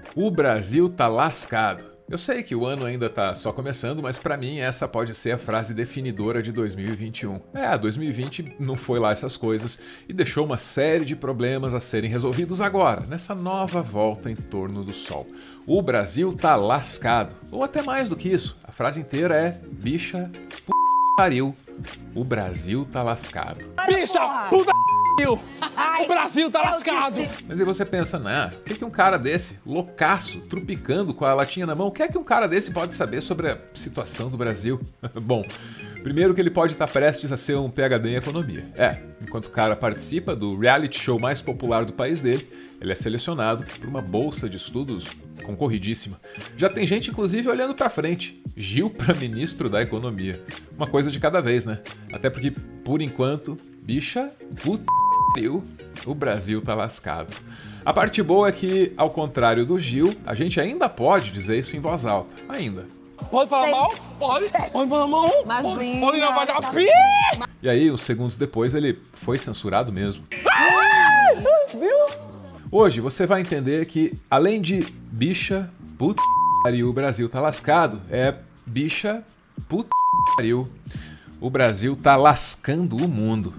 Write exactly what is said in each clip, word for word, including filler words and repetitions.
O Brasil tá lascado. Eu sei que o ano ainda tá só começando, mas pra mim essa pode ser a frase definidora de dois mil e vinte e um. É, dois mil e vinte não foi lá essas coisas e deixou uma série de problemas a serem resolvidos agora, nessa nova volta em torno do sol. O Brasil tá lascado. Ou até mais do que isso. A frase inteira é bicha, p... pariu. O Brasil tá lascado. Bicha, puta pariu. O Brasil tá lascado. Mas aí você pensa, né? O que, que um cara desse, loucaço, trupicando com a latinha na mão, o que é que um cara desse pode saber sobre a situação do Brasil? Bom, primeiro que ele pode estar prestes a ser um P H D em economia. É, enquanto o cara participa do reality show mais popular do país dele, ele é selecionado por uma bolsa de estudos concorridíssima. Já tem gente, inclusive, olhando pra frente. Gil pra ministro da economia. Uma coisa de cada vez, né? Até porque, por enquanto, bicha, puta pariu, o Brasil tá lascado. A parte boa é que, ao contrário do Gil, a gente ainda pode dizer isso em voz alta. Ainda. Pode falar mal? Pode. Pode falar mal? Imagina. Pode não, vai dar pi! E aí, uns segundos depois, ele foi censurado mesmo. Viu? Hoje você vai entender que, além de bicha, puta pariu, o Brasil tá lascado, é bicha, puta pariu, o Brasil tá lascando o mundo.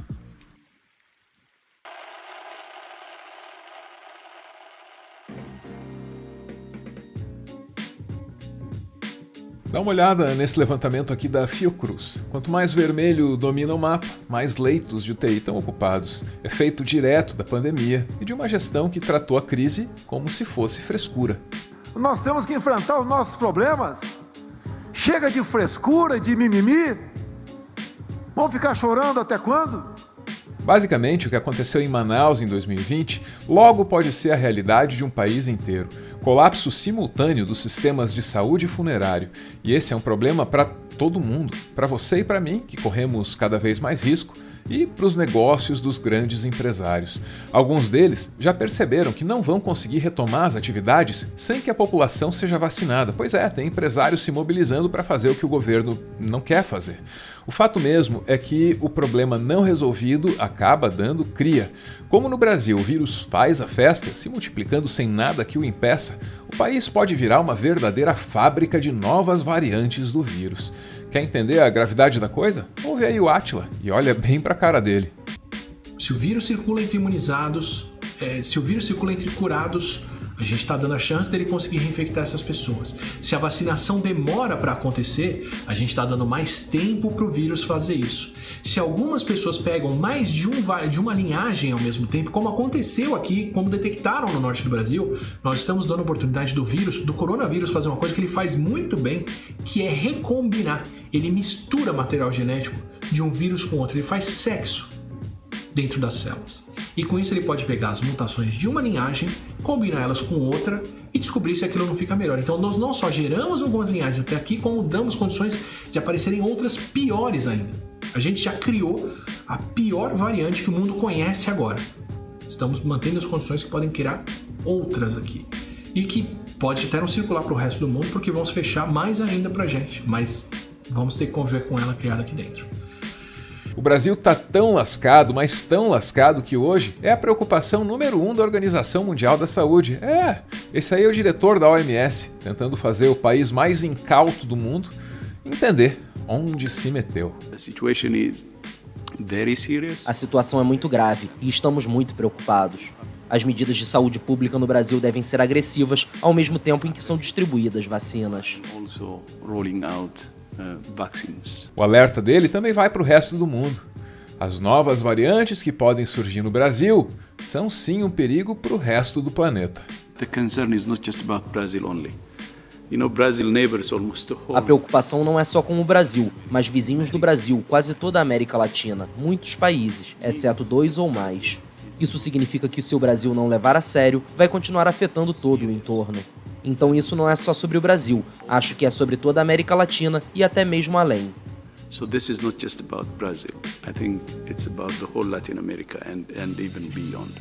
Dá uma olhada nesse levantamento aqui da Fiocruz. Quanto mais vermelho domina o mapa, mais leitos de U T I estão ocupados. Efeito direto da pandemia e de uma gestão que tratou a crise como se fosse frescura. Nós temos que enfrentar os nossos problemas. Chega de frescura, de mimimi. Vamos ficar chorando até quando? Basicamente, o que aconteceu em Manaus em dois mil e vinte logo pode ser a realidade de um país inteiro. Colapso simultâneo dos sistemas de saúde e funerário. E esse é um problema para todo mundo, para você e para mim, que corremos cada vez mais risco, e para os negócios dos grandes empresários. Alguns deles já perceberam que não vão conseguir retomar as atividades sem que a população seja vacinada. Pois é, tem empresários se mobilizando para fazer o que o governo não quer fazer. O fato mesmo é que o problema não resolvido acaba dando cria. Como no Brasil o vírus faz a festa, se multiplicando sem nada que o impeça, o país pode virar uma verdadeira fábrica de novas variantes do vírus. Quer entender a gravidade da coisa? Ouve aí o Átila e olha bem pra cara dele. Se o vírus circula entre imunizados, é, se o vírus circula entre curados, a gente está dando a chance dele conseguir reinfectar essas pessoas. Se a vacinação demora para acontecer, a gente está dando mais tempo para o vírus fazer isso. Se algumas pessoas pegam mais de, um, de uma linhagem ao mesmo tempo, como aconteceu aqui, como detectaram no norte do Brasil, nós estamos dando a oportunidade do vírus, do coronavírus, fazer uma coisa que ele faz muito bem, que é recombinar. Ele mistura material genético de um vírus com outro, ele faz sexo dentro das células. E com isso ele pode pegar as mutações de uma linhagem, combinar elas com outra e descobrir se aquilo não fica melhor. Então nós não só geramos algumas linhagens até aqui, como damos condições de aparecerem outras piores ainda. A gente já criou a pior variante que o mundo conhece agora. Estamos mantendo as condições que podem criar outras aqui. E que pode até não circular para o resto do mundo, porque vão se fechar mais ainda para a gente. Mas vamos ter que conviver com ela criada aqui dentro. O Brasil tá tão lascado, mas tão lascado que hoje é a preocupação número um da Organização Mundial da Saúde. É, esse aí é o diretor da O M S, tentando fazer o país mais incauto do mundo entender onde se meteu. A situação é muito grave e estamos muito preocupados. As medidas de saúde pública no Brasil devem ser agressivas, ao mesmo tempo em que são distribuídas vacinas. O alerta dele também vai para o resto do mundo. As novas variantes que podem surgir no Brasil são sim um perigo para o resto do planeta. A preocupação não é só com o Brasil, mas vizinhos do Brasil, quase toda a América Latina, muitos países, exceto dois ou mais. Isso significa que se o Brasil não levar a sério, vai continuar afetando todo o entorno. Então isso não é só sobre o Brasil, acho que é sobre toda a América Latina e até mesmo além. So this is not just about Brazil. I think it's about the whole Latin America and, and even beyond.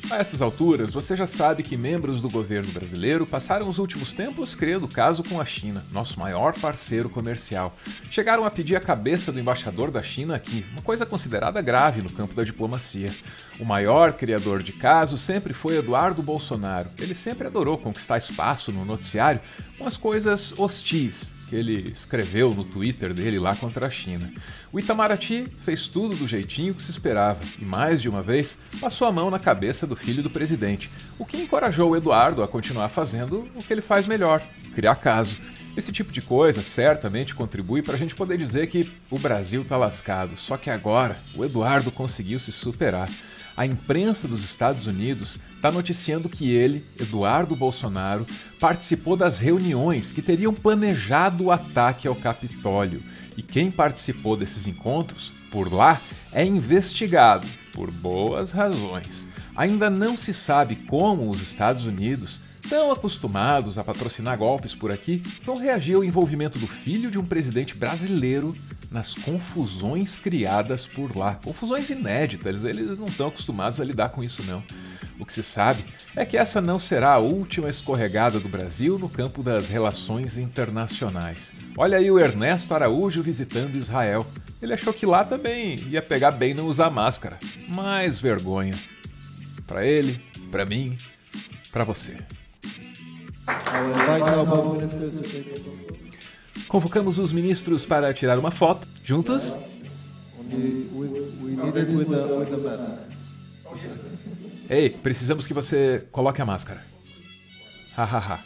A essas alturas, você já sabe que membros do governo brasileiro passaram os últimos tempos criando caso com a China, nosso maior parceiro comercial. Chegaram a pedir a cabeça do embaixador da China aqui, uma coisa considerada grave no campo da diplomacia. O maior criador de casos sempre foi Eduardo Bolsonaro. Ele sempre adorou conquistar espaço no noticiário com as coisas hostis que ele escreveu no Twitter dele lá contra a China. O Itamaraty fez tudo do jeitinho que se esperava e, mais de uma vez, passou a mão na cabeça do filho do presidente, o que encorajou o Eduardo a continuar fazendo o que ele faz melhor, criar caso. Esse tipo de coisa certamente contribui para a gente poder dizer que o Brasil tá lascado, só que agora o Eduardo conseguiu se superar. A imprensa dos Estados Unidos está noticiando que ele, Eduardo Bolsonaro, participou das reuniões que teriam planejado o ataque ao Capitólio. E quem participou desses encontros, por lá, é investigado, por boas razões. Ainda não se sabe como os Estados Unidos, tão acostumados a patrocinar golpes por aqui, vão reagir ao envolvimento do filho de um presidente brasileiro nas confusões criadas por lá. Confusões inéditas, eles não estão acostumados a lidar com isso não. O que se sabe é que essa não será a última escorregada do Brasil no campo das relações internacionais. Olha aí o Ernesto Araújo visitando Israel. Ele achou que lá também ia pegar bem não usar máscara. Mais vergonha. Pra ele, pra mim, pra você. Convocamos os ministros para tirar uma foto, juntos. Ei, precisamos que você coloque a máscara. Hahaha.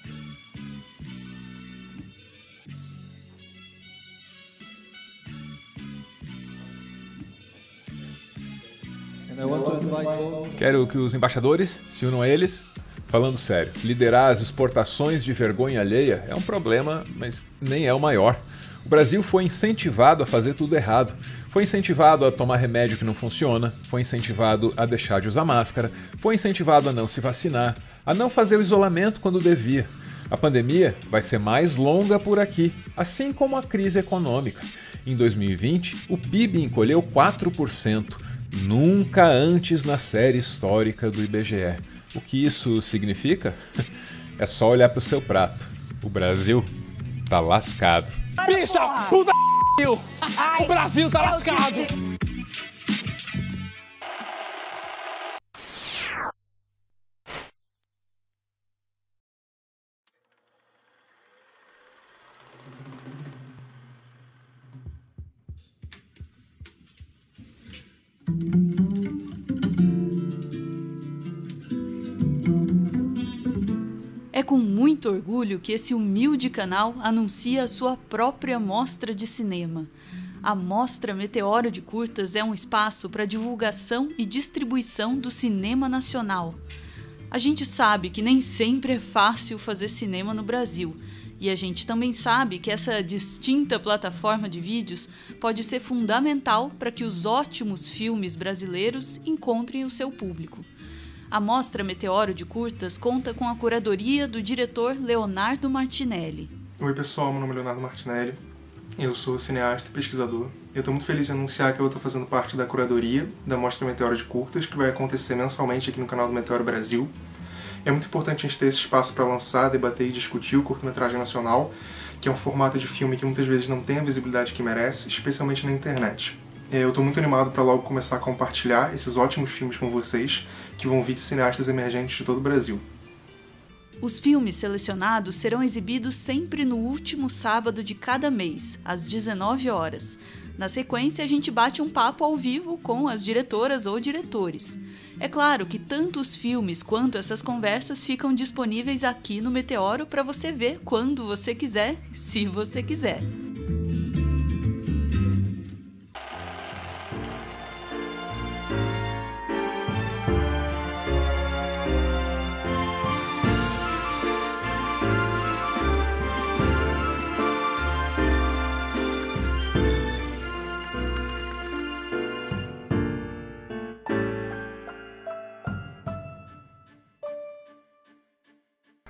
Quero que os embaixadores se unam a eles. Falando sério, liderar as exportações de vergonha alheia é um problema, mas nem é o maior. O Brasil foi incentivado a fazer tudo errado. Foi incentivado a tomar remédio que não funciona, foi incentivado a deixar de usar máscara, foi incentivado a não se vacinar, a não fazer o isolamento quando devia. A pandemia vai ser mais longa por aqui, assim como a crise econômica. Em dois mil e vinte, o P I B encolheu quatro por cento, nunca antes na série histórica do I B G E. O que isso significa? É só olhar pro seu prato. O Brasil tá lascado. Bicha, puta que pariu! O Brasil tá lascado! É com muito orgulho que esse humilde canal anuncia a sua própria mostra de cinema. A Mostra Meteoro de Curtas é um espaço para divulgação e distribuição do cinema nacional. A gente sabe que nem sempre é fácil fazer cinema no Brasil, e a gente também sabe que essa distinta plataforma de vídeos pode ser fundamental para que os ótimos filmes brasileiros encontrem o seu público. A Mostra Meteoro de Curtas conta com a curadoria do diretor Leonardo Martinelli. Oi pessoal, meu nome é Leonardo Martinelli, eu sou cineasta e pesquisador. Eu estou muito feliz em anunciar que eu estou fazendo parte da curadoria da Mostra Meteoro de Curtas, que vai acontecer mensalmente aqui no canal do Meteoro Brasil. É muito importante a gente ter esse espaço para lançar, debater e discutir o curta-metragem nacional, que é um formato de filme que muitas vezes não tem a visibilidade que merece, especialmente na internet. Eu estou muito animado para logo começar a compartilhar esses ótimos filmes com vocês, que vão vir de cineastas emergentes de todo o Brasil. Os filmes selecionados serão exibidos sempre no último sábado de cada mês, às dezenove horas. Na sequência, a gente bate um papo ao vivo com as diretoras ou diretores. É claro que tanto os filmes quanto essas conversas ficam disponíveis aqui no Meteoro para você ver quando você quiser, se você quiser.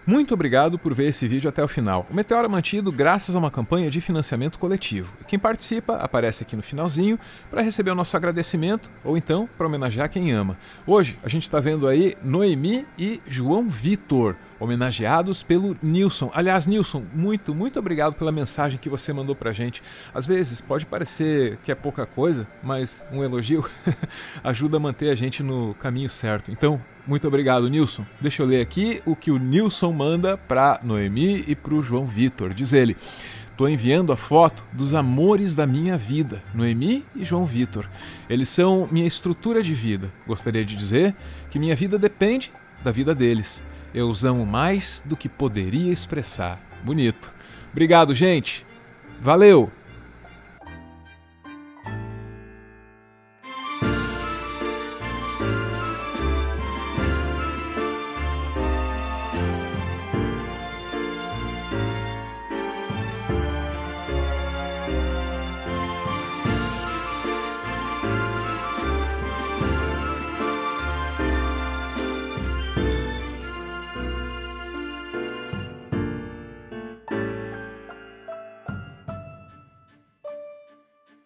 Muito obrigado por ver esse vídeo até o final. O Meteoro é mantido graças a uma campanha de financiamento coletivo. Quem participa aparece aqui no finalzinho para receber o nosso agradecimento ou então para homenagear quem ama. Hoje a gente está vendo aí Noemi e João Vitor, homenageados pelo Nilson. Aliás, Nilson, muito, muito obrigado pela mensagem que você mandou pra gente. Às vezes pode parecer que é pouca coisa, mas um elogio ajuda a manter a gente no caminho certo. Então, muito obrigado, Nilson. Deixa eu ler aqui o que o Nilson manda pra Noemi e pro João Vitor. Diz ele: estou enviando a foto dos amores da minha vida, Noemi e João Vitor. Eles são minha estrutura de vida. Gostaria de dizer que minha vida depende da vida deles. Eu os amo mais do que poderia expressar. Bonito. Obrigado, gente. Valeu!